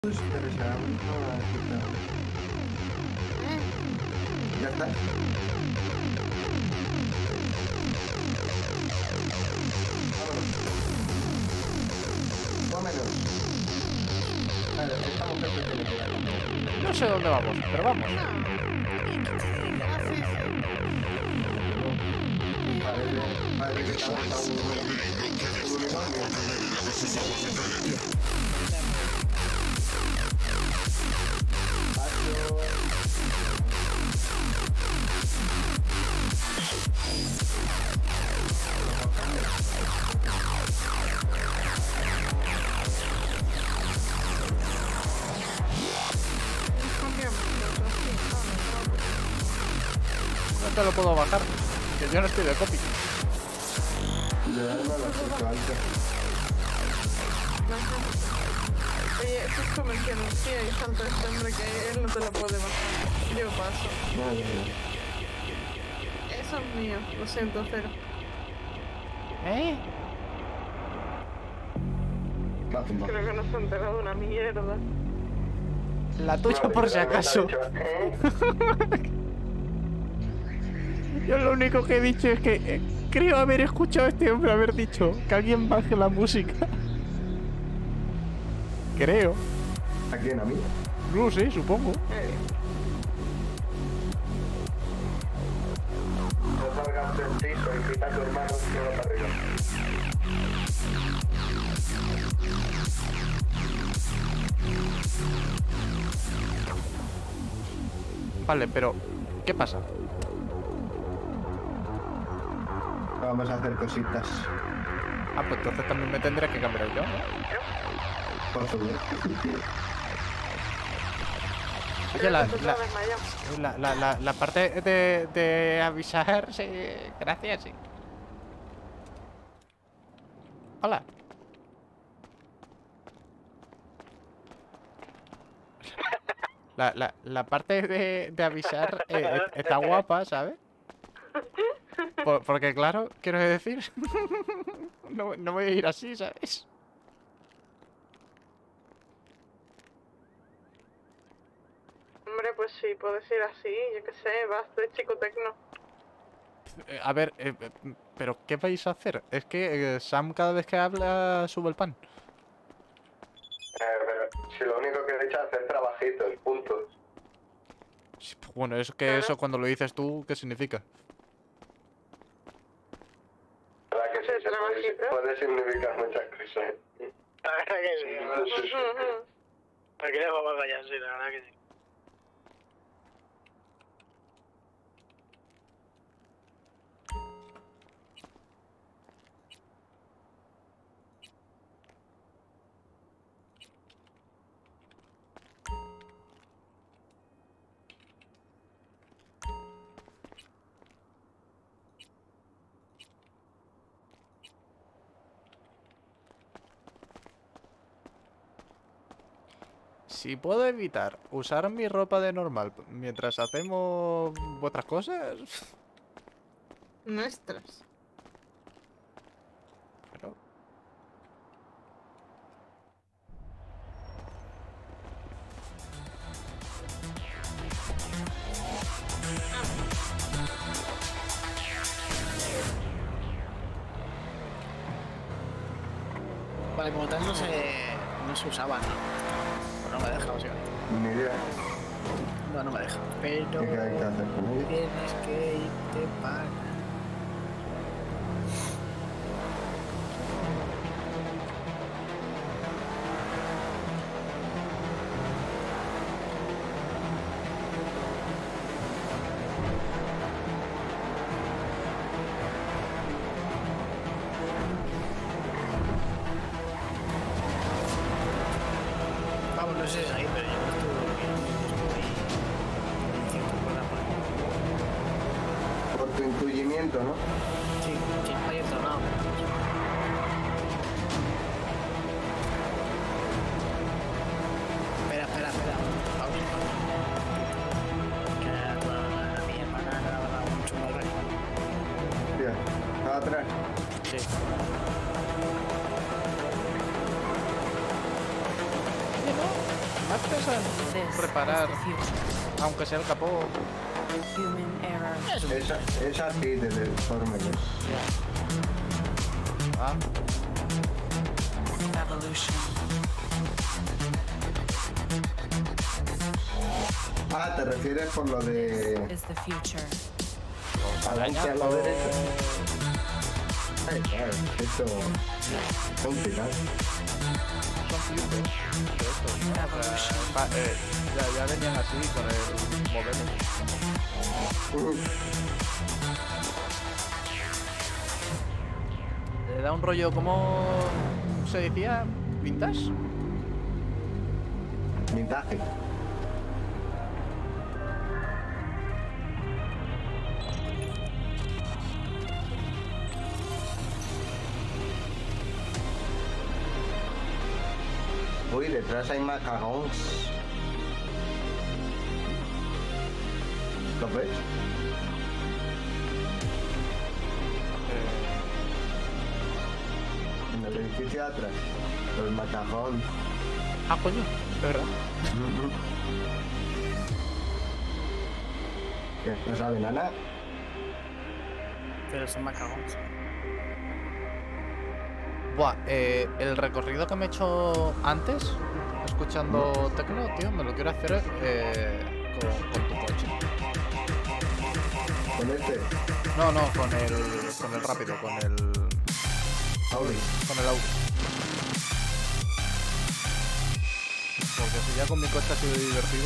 ¿Ya está? Vámonos. Vale, estamos perfectos. No sé dónde vamos, pero vamos. Parece que estamos a un unicornio. No te lo puedo bajar, que yo no estoy de copy. De darme la foto alta. Oye, justo mencionó que y salta este hombre que él no te lo puede bajar. Yo paso. Madre mía. Eso es mío, lo siento, cero. Va a tumbar. Creo que no se ha enterado una mierda. La tuya por si acaso. Yo lo único que he dicho es que creo haber escuchado a este hombre haber dicho que alguien baje la música. Creo. ¿A quién? ¿A mí? No sé, supongo. No salgas del piso y grita a tu hermano que va para arriba. Vale, pero ¿qué pasa? Vamos a hacer cositas. Ah, pues entonces también me tendré que cambiar yo, ¿no? Por favor. Oye, la parte de avisar, sí, gracias, sí. Hola. La parte de avisar está guapa, ¿sabes? Porque claro, quiero decir, no voy a ir así, ¿sabes? Hombre, pues sí, puedes ir así, yo qué sé, vas de chico tecno. A ver, pero ¿qué vais a hacer? Es que Sam cada vez que habla sube el pan. Pero si lo único que he hecho es hacer trabajitos, puntos. Sí, pues bueno, es que Claro. eso cuando lo dices tú, ¿qué significa? ¿Verdad que Hacer sí? trabajitos. Puede significar muchas cosas. La verdad que sí, ¿verdad? Sí, sí. ¿Para qué le vamos a callar? Sí, la verdad que sí. Si puedo evitar usar mi ropa de normal mientras hacemos vuestras cosas... Nuestras. Pero... Vale, como tal no se usaba, ¿no? Pues no me deja, básicamente. Ni idea. No me deja. Pero ¿Qué hay que hacer con ello? tienes que irte para... Vamos, no sé si es ahí, pero yo no estuve durmiendo. Estoy en cierto programa. Por tu intuimiento, ¿no? Sí, sí, no hay otro lado. Espera. Pausa. Que mi hermana grababa mucho más rápido. Tía, ¿estaba atrás? Sí. más pesan reparar, aunque sea el capó. Esa sí, desde el forma que es. Ah, Ah, ¿te refieres por lo de adelante a la derecha? Ay, claro, esto son pilares. son flippers. Ya venían así con el modelo. Le da un rollo, como se decía, vintage. Vintage. Uy, detrás hay macarons. ¿Lo ves? En el edificio de atrás. Los macarons. Ah, coño, es verdad. ¿Qué? ¿No saben nada? Pero son macarons. Buah, el recorrido que me he hecho antes, escuchando techno, tío, me lo quiero hacer con tu coche. ¿Con este? No, con el rápido, con el Audi. Audi. Porque si ya con mi coche ha sido divertido.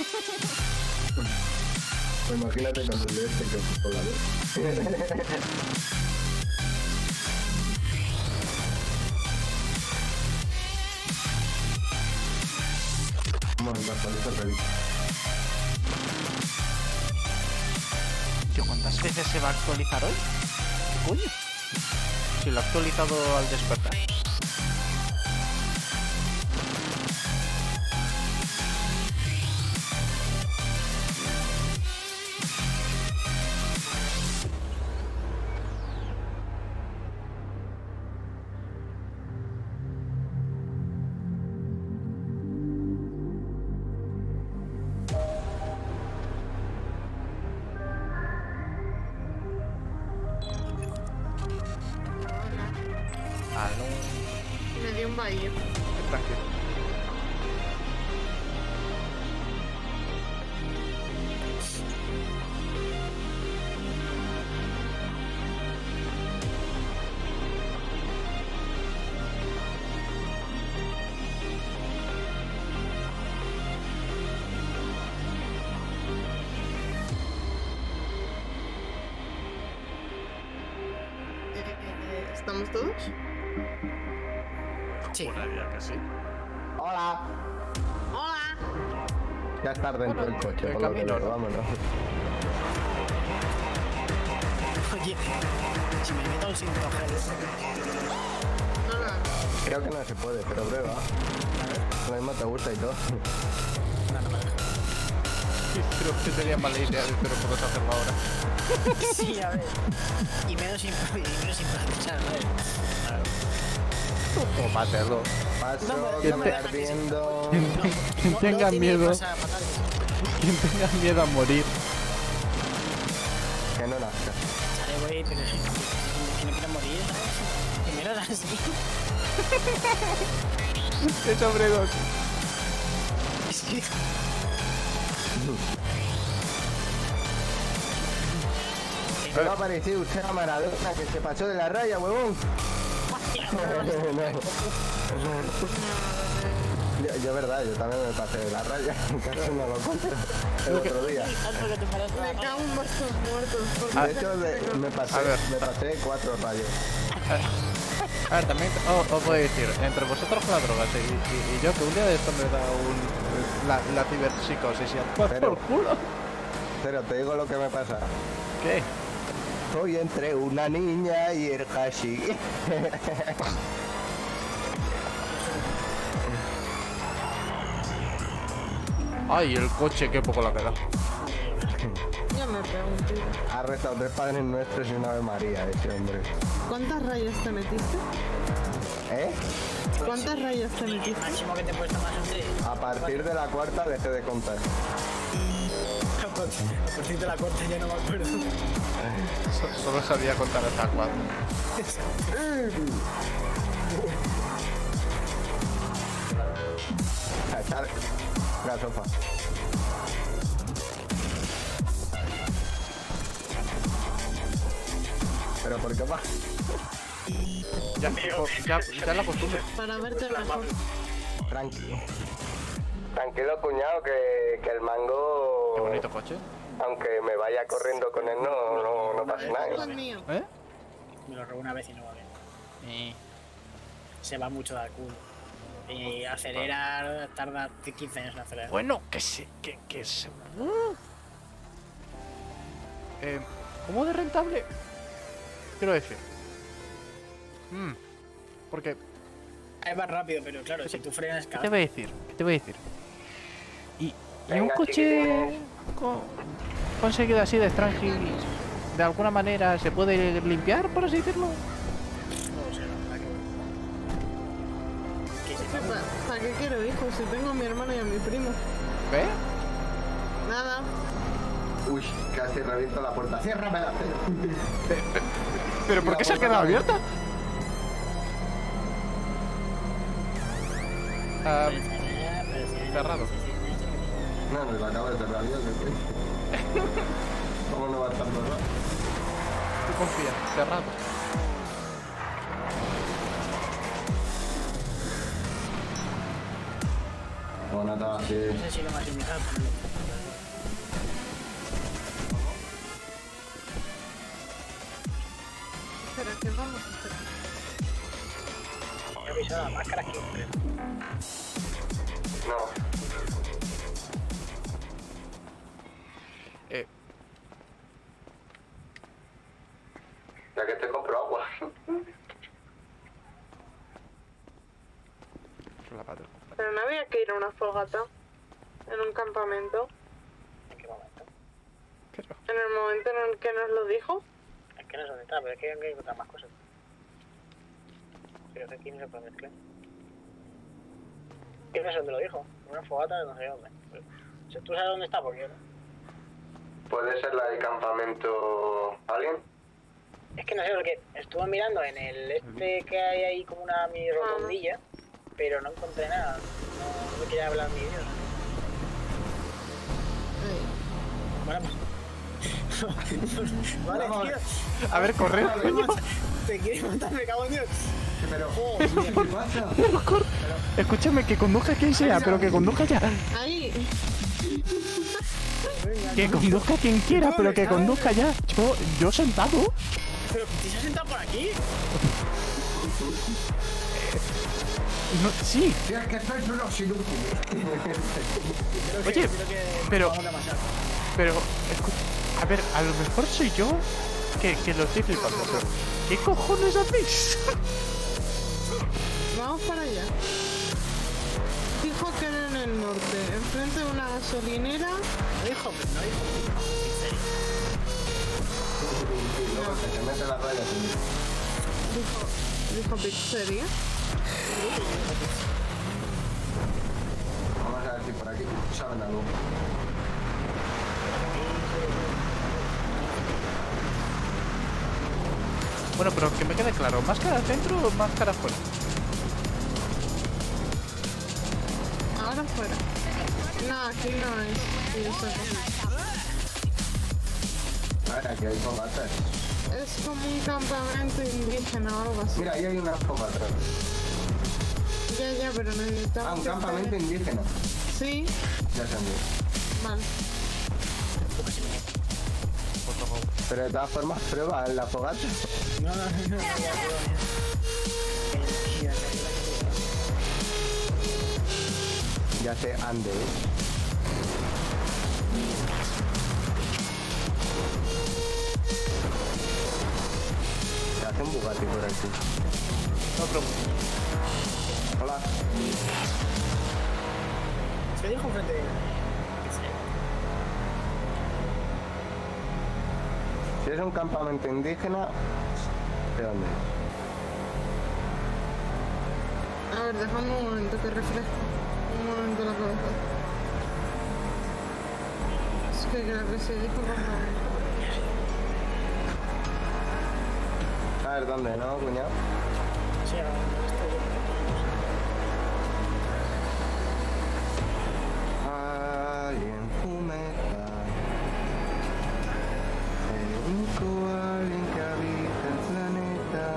Pues imagínate con el de este que es por la vez. Vamos a actualizar el película. Tío, ¿cuántas veces se va a actualizar hoy? ¿Qué coño? Si lo ha actualizado al despertar. Me dio un baile. Tranquilo. ¿Estamos todos? Sí. Juraría que sí. ¡Hola! ¡Hola! Ya es tarde dentro del coche, el por lo que camino, veo, ¿no? vámonos. Oye, si me meto un cinto gel. No, no. Creo que no se puede, pero prueba. Lo mismo te gusta y todo. No, no me deja. Creo que sería mala idea, pero puedo hacerlo ahora. Sí, a ver. Y menos sin profetizar, ¿sabes? O mátelo. Paso, Que que me te- está ardiendo. Quien tenga miedo, quien tenga miedo a morir. Que no nazca. Vale, güey, pero que no quiero morir, ¿sabes? Primero era así. Es sobredosis. Sí. ¿Qué va a parecer usted a Maradona que se pasó de la raya, huevón? Yo verdad, yo también me pasé de la raya. Casi no lo cuento el otro día. Tanto que te paraste Me la cago en vuestros muertos. Porque De hecho, me A pasé ver. 4 rayos. A ver, también os voy a decir, entre vosotros con la droga y yo, que un día de esto me da la ciberpsicosis y a tomar Pero- por culo. Pero te digo lo que me pasa. ¿Qué? Estoy entre una niña y el hashi. Ay, el coche, qué poco la queda. ya me pego un tiro. Ha rezado 3 Padres Nuestros y una Ave María ese hombre. ¿Cuántas rayas te metiste? ¿Eh? ¿Cuántas rayas te El metiste? máximo que te puedes tomar son 3. A partir de la cuarta dejé de contar. Por cierto, la cuarta ya no me acuerdo. Solo sabía contar hasta 4. Echar gasofa. Pero ¿por qué va? Ya la costumbre. Para verte mejor. Tranquilo. Tranquilo, cuñado, que el mango... Qué bonito coche. Aunque me vaya corriendo con él, no pasa Es nada. mío. ¿Eh? Me lo robó una vez y no va bien. Se va mucho del culo. Y acelerar tarda 15 años en acelerar. Bueno, que se... ¿Cómo de rentable? Quiero decir. Porque... Es más rápido, pero claro, si tú frenas ¿Qué te voy a decir? Y un Venga, coche chiquitines. conseguido así de Strangis, de alguna manera se puede limpiar, por así decirlo. No lo sé, la verdad que se ¿Para qué quiero hijos? Si tengo a mi hermano y a mi primo. ¿Ve? Nada. Uy, casi reviento la puerta. Ciérramela. ¿Pero por qué se ha quedado abierta? Cerrado. No, me lo acabo de cerrar yo. ¿Cómo no va a estar cerrado? Tú confía, cerrado. Bueno, estaba así. No sé si lo más indicado, Espera, que vamos a hacer. pero he visto las máscaras que creo. No. Ya que te compro agua. Pero no había que ir a una fogata. En un campamento. ¿En qué momento? En el momento en el que nos lo dijo. Es que no sé dónde está, pero es que hay que encontrar más cosas. Pero es que aquí no se puede mezclar. ¿Qué no sé dónde lo dijo? Una fogata de no sé dónde. Pero, o sea, ¿tú sabes dónde está? Porque yo no. ¿Puede ser la del campamento alguien? Es que no sé, porque estuve mirando en el este que hay ahí como una mini rotondilla, pero no encontré nada. No me quería hablar mi idioma. Bueno, pues. Vale, tío. A ver, correr. Te quieres matar, me cago en Dios. Pero, Oh, ¿qué pasa? Escúchame, que conduzca quien sea, pero que conduzca ya. Ahí. Que conduzca quien quiera, pero que conduzca ya. Yo sentado. Pero ¿te has sentado por aquí? No, sí. Si es que sois unos inútiles. Oye, pero- Vamos a pasar. Pero, escucha, a ver, a lo mejor soy yo que lo estoy flipando, pero ¿qué cojones hacéis? Vamos para allá. Dijo que era en el norte, enfrente de una gasolinera. No dijo, no dijo. Luego que se mete las rayas en mí. Dijo pizzería. Vamos a ver si por aquí saben algo. Bueno, pero que me quede claro, ¿máscaras dentro o máscaras fuera? Ahora fuera. No, aquí no es. Sí, yo sé. A ver, aquí hay fogatas. Es como un campamento indígena o algo así. Mira, ahí hay una fogata. Ya, pero necesitamos. Ah, un que campamento esté- indígena. Sí, Ya se han ido. vale. Pero de todas formas, prueba la fogata. No, ya, Ya se ande. Se hace un Bugatti por aquí. No preguntes. Hola. Se dijo enfrente de. Si es un campamento indígena, ¿de dónde es? A ver, déjame un momento que refresco. Un momento la cabeza. Es que creo que se dijo campamento. A ver, ¿dónde, no, cuñado? Sí, ahora estoy Alguien fumeta. El único alguien que habita el planeta.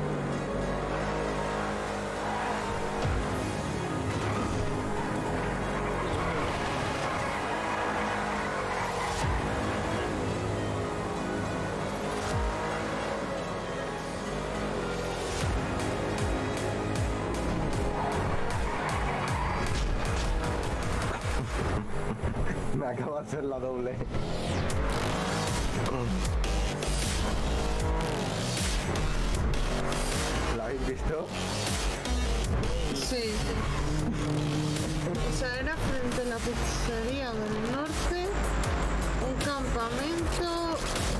Me acabo de hacer la doble. ¿La habéis visto? Sí, sí. O sea, era frente a la pizzería del norte, un campamento,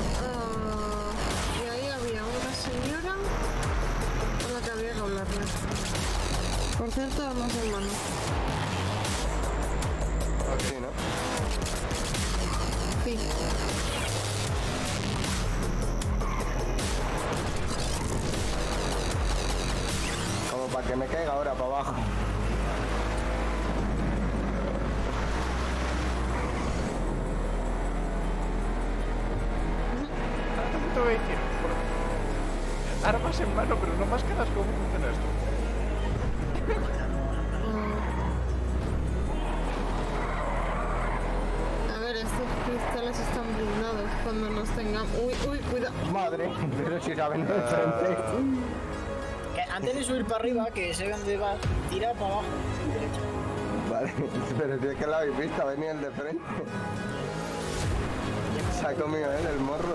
y ahí había una señora con la que había que hablarle. Por cierto, además hermano. Sí, ¿no? Sí. Como para que me caiga ahora para abajo. Te voy a decir, armas en mano, pero no máscaras, ¿cómo funciona esto? A ver, estos cristales están blindados cuando nos tengan... Uy, uy, cuidado. Madre, pero si saben de frente. Que antes de subir para arriba, que se ve dónde va, tira para abajo y derecha. Vale, pero si es que la habéis visto, venía el de frente. Se ha comido él el morro.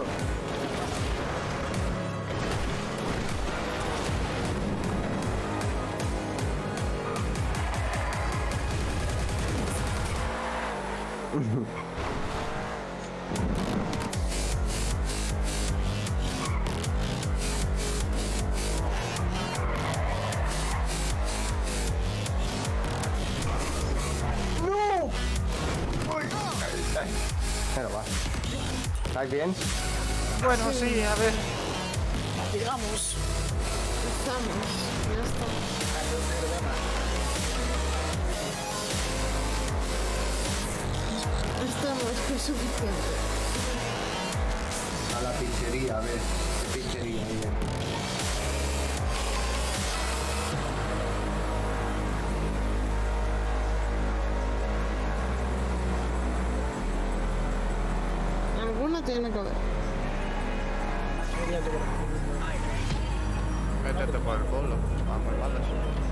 ¡No! Pero va. ¿Estáis bien? Bueno, sí, a ver. Digamos. Estamos, ya estamos. Estamos, que es suficiente. A la pizzería, a ver. ¿Qué pizzería hay? Alguna tiene que haber. Métete por el pueblo. Vamos, balas.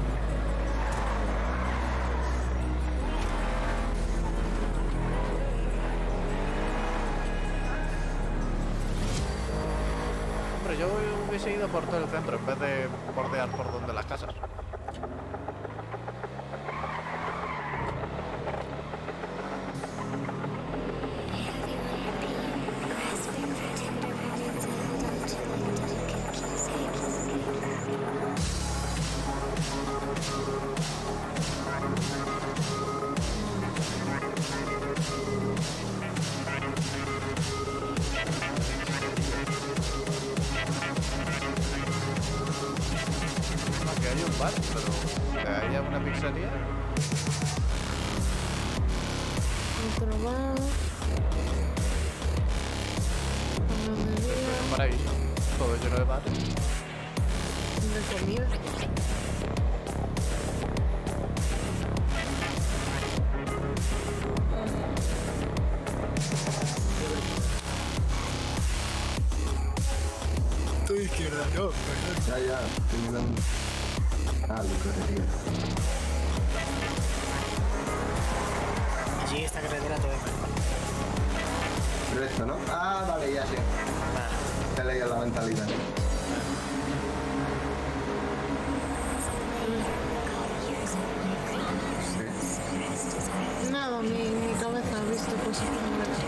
Hombre, yo hubiese ido por todo el centro en vez de bordear por donde las casas. Aquí hay un bar, pero que haya una pizzería. Otro bar. Panadería. Un paraíso, todo lleno de bares. De comida. Tu izquierda, no, Ya, ya, estoy mirando. Ah, licorería. Y sigue esta carretera todo de mal. Pero esto, ¿no? Ah, vale, ya sé. Te he leído la mentalidad. Nada, mi cabeza ha visto cosas primeras.